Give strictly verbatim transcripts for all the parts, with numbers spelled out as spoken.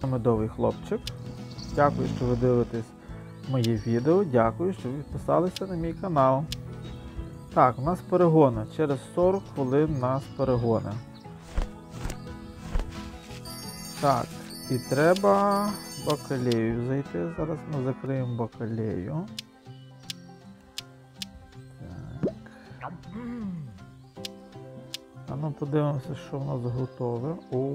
Медовий хлопчик. Дякую, що ви дивитесь моє відео. Дякую, що ви підписалися на мій канал. Так, у нас перегони. Через сорок хвилин у нас перегони. Так, і треба бакалею зайти. Зараз ми закриємо бакалею. Так. А ну подивимося, що в нас готове. О,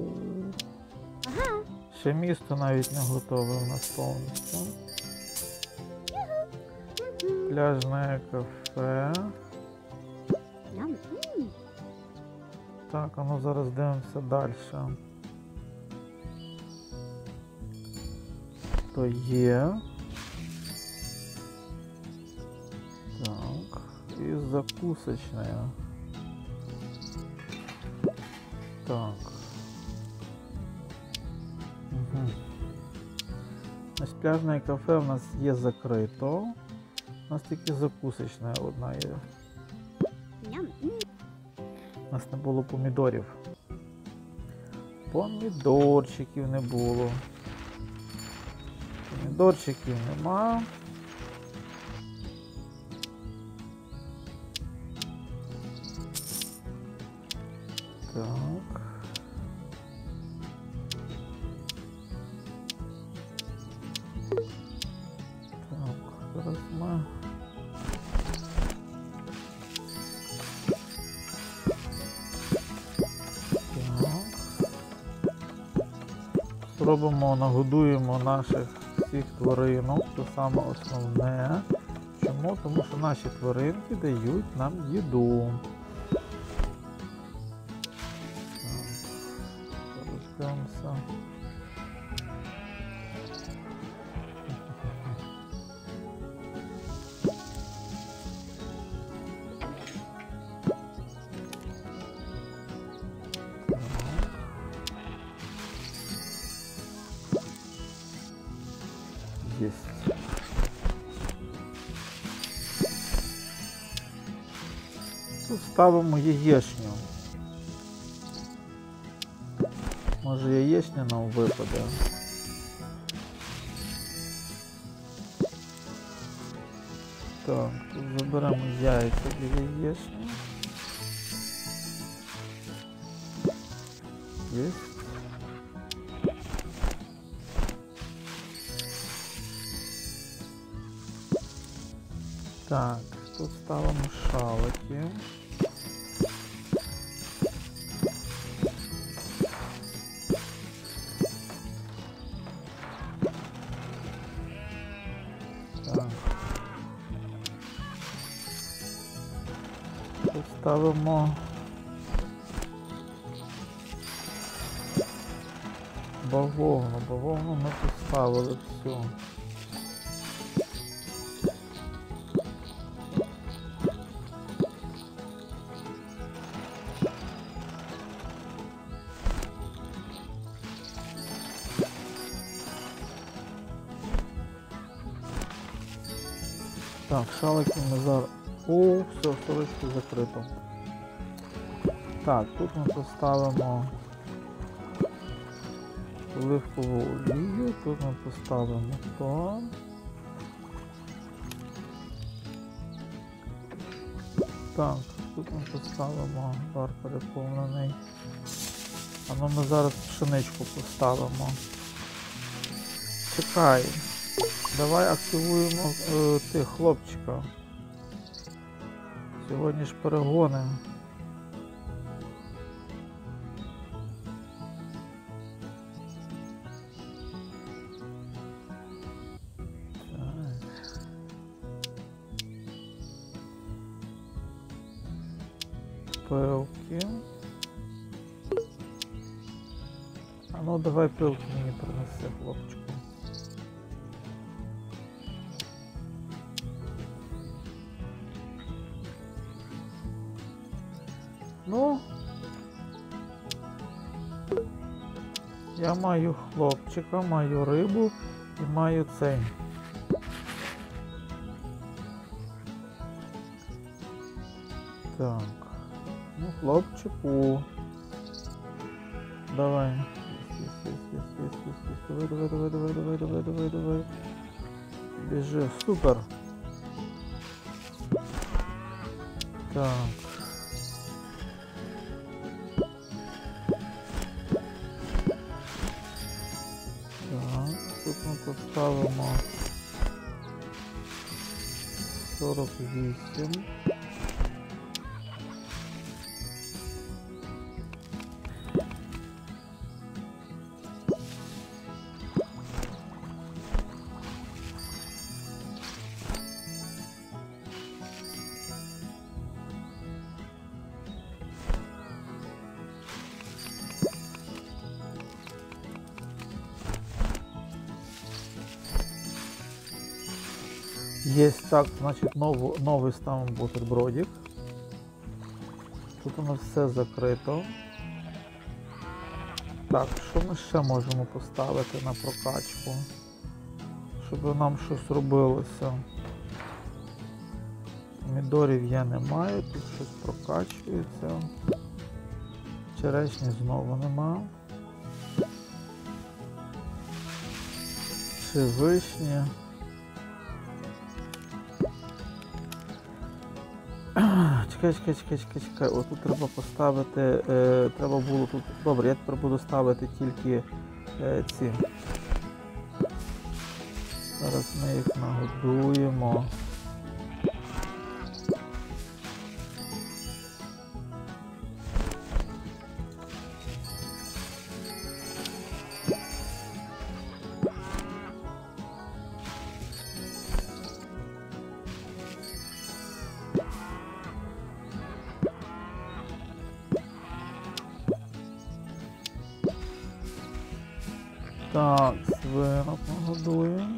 ще місто навіть не готове у нас повністю. Пляжне кафе. Так, а ну зараз дивимося далі. То є. Так, і закусочная. Так. Угу. Ось пляжне кафе у нас є закрито. У нас тільки закусочна одна є. У нас не було помідорів. Помідорчиків не було. Помідорчиків нема. Так. Так, зараз ми... Зробимо, нагодуємо наших всіх тваринок, це саме основне. Чому? Тому що наші тваринки дають нам їду. Зараз дивимося. Єсть. Тут ставимо яєчню. Може яєчня нам випаде. Так, тут заберемо яйця для яєчні. Єсть. Так, тут ставимо шалики. Так. Тут ставимо бавовну. Бавовну ми поставили все. Так, шалики ми зараз... О, все, сорочки закрито. Так, тут ми поставимо оливкову олію, тут ми поставимо то. Так, тут ми поставимо бар переповнений. А ну ми зараз пшеничку поставимо. Чекай. Давай активуємо е, тих хлопчика. Сьогодні ж перегони. Пилки. А ну давай пилки мені принеси, хлопчику. Ну, я маю хлопчика, маю рибу і маю цей. Так, ну хлопчику. Давай. давай, давай, давай, давай, давай, давай, давай, давай. Біжи, супер. Так. Так, тут ми поставимо сорок вісім. Є, так, значить нову, новий ставимо бутербродик. Тут у нас все закрито. Так, що ми ще можемо поставити на прокачку? Щоб нам щось робилося. Помідорів я не маю, тут щось прокачується. Черешні знову нема. Чи вишні. Чекай, чекай, чекай, чекай, чекай. О, тут треба поставити, е, треба було тут... Добре, я тепер буду ставити тільки е, ці. Зараз ми їх нагодуємо. Так, свинок нагодуємо.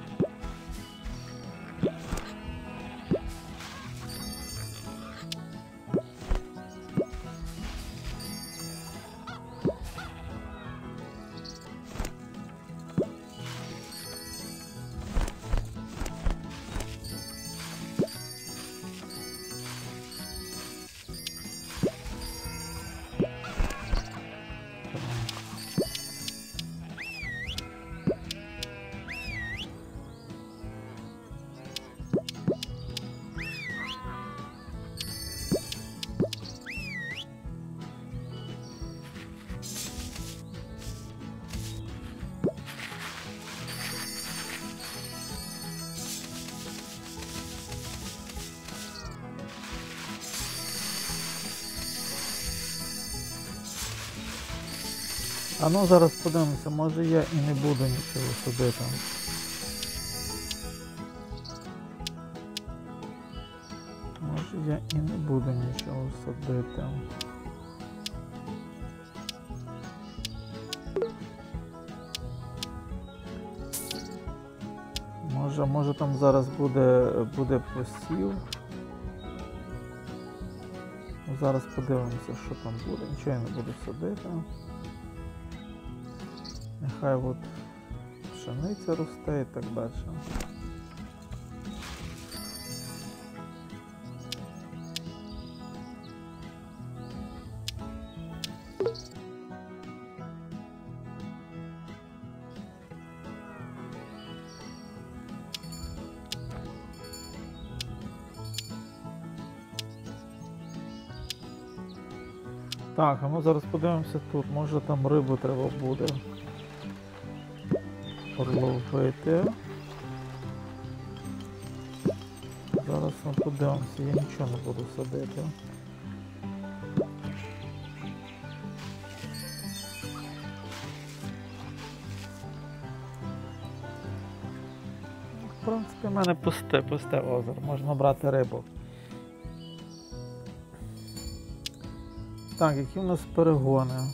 А ну зараз подивимося, може я і не буду нічого садити. Може я і не буду нічого садити. Може, може там зараз буде, буде посів. Зараз подивимося, що там буде. Нічого я не буду садити. Нехай от пшениця росте і так далі. Так, а ми зараз подивимося тут, може там рибу треба буде ловити. Зараз ми подивимося, я нічого не буду садити. В принципі, в мене пусте, пусте озеро, можна брати рибу. Так, які у нас перегони?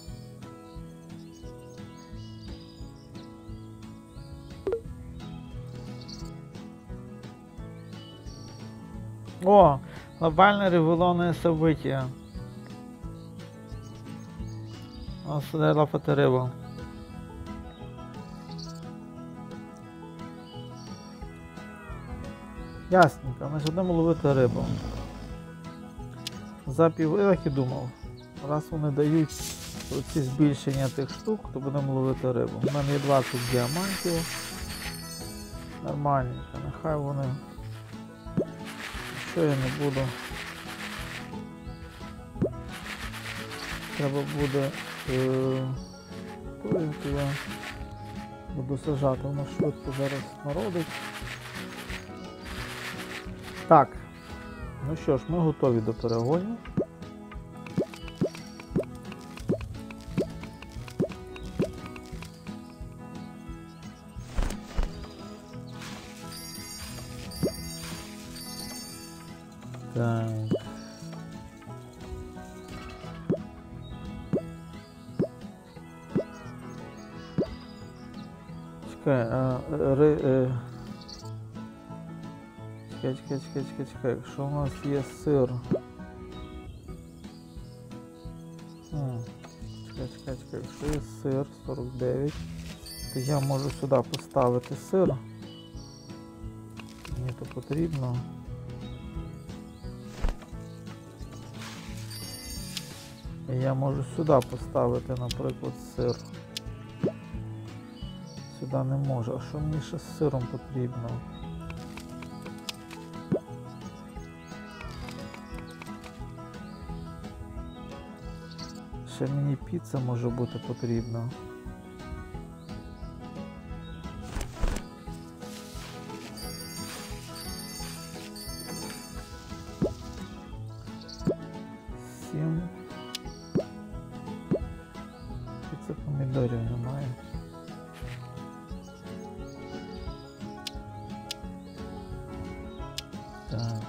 О, глобальное революционное событие. Ось сюди лапати рибу. Ясненько, значить будемо ловити рибу. За пів, я так і думав. Раз вони дають оці збільшення тих штук, то будемо ловити рибу. У мене є двадцять діамантів. Нормальненько, нехай вони. Що я не буду. Треба буде е, то я буду сажати, воно швидко зараз народить. Так, ну що ж, ми готові до перегонів. Так. Чекай, а, ри, е... чекай, чекай, чекай, чекай, чекай, якщо у нас є сир. М, Чекай, чекай, чекай, якщо є сир сорок дев'ять, то я можу сюди поставити сир. Мені то потрібно. І я можу сюди поставити, наприклад, сир. Сюди не можу. А що мені ще з сиром потрібно? Ще мені піца може бути потрібна. Сім. Піца помідорів немає. Так.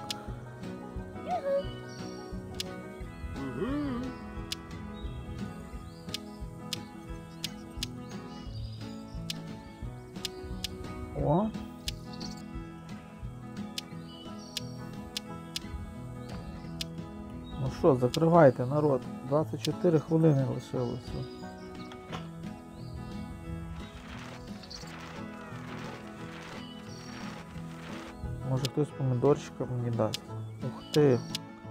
О. Ну що, закривайте, народ. двадцять чотири хвилини лишилося. Може хтось помідорчика мені дасть. Ух ти.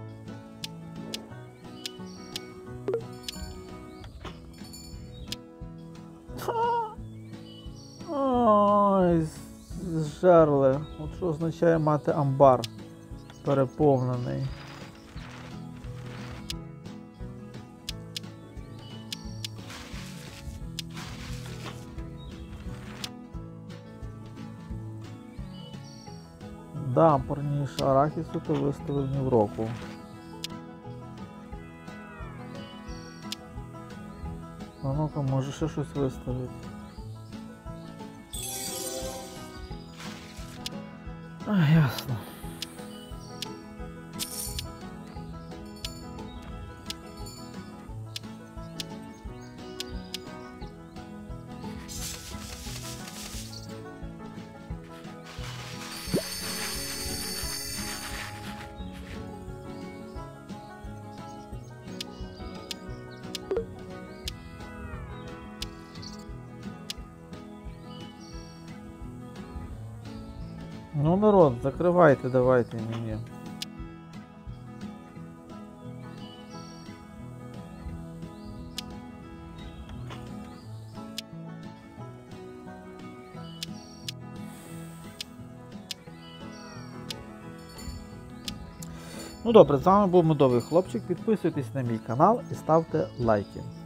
Ой, зжерли. От що означає мати амбар переповнений. Да, порніше арахісу то виставив ні в року. А ну-ка, може ще щось виставити. А, ясно. Ну, народ, закривайте, давайте мені. Ну добре, з вами був Медовий Хлопчик. Підписуйтесь на мій канал і ставте лайки.